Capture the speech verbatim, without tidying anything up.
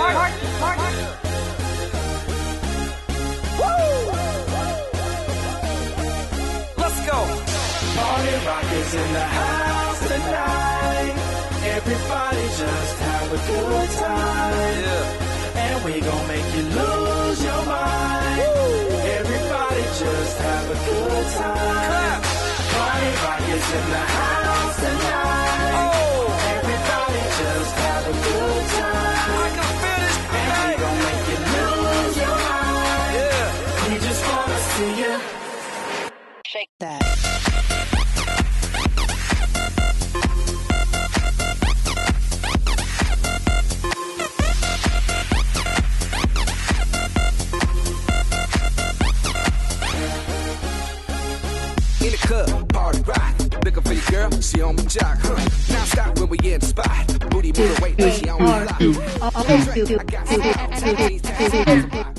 Let's go. Party rock is in the house tonight. Everybody just have a good time. Yeah. And we gon' make you lose your mind. Woo. Everybody just have a good time. Clap. Party rock is in the house tonight. Oh. Everybody just have a good time. I can feel this. And we gon' make you lose your mind. Yeah. We just wanna see you shake that. In the club, party rock. Looking for your girl, she on my jock, huh? Now stop when we in the spot. Booty move away, she on my block. I got some, I got some,